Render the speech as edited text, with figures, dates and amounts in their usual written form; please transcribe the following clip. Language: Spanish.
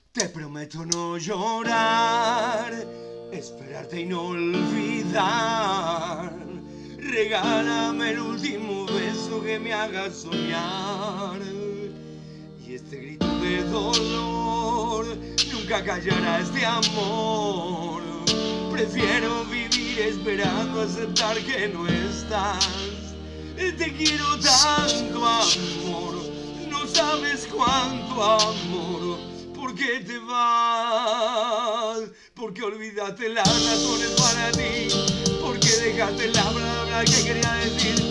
Te prometo no llorar, esperarte y no olvidar. Regálame el último beso que me haga soñar. Y este grito de dolor nunca callará este amor. Prefiero vivir esperando aceptar que no estás. Te quiero tanto, amor, no sabes cuánto amor. ¿Por qué te vas? ¿Por qué olvidaste las razones para ti? ¿Por qué dejaste la palabra que quería decir?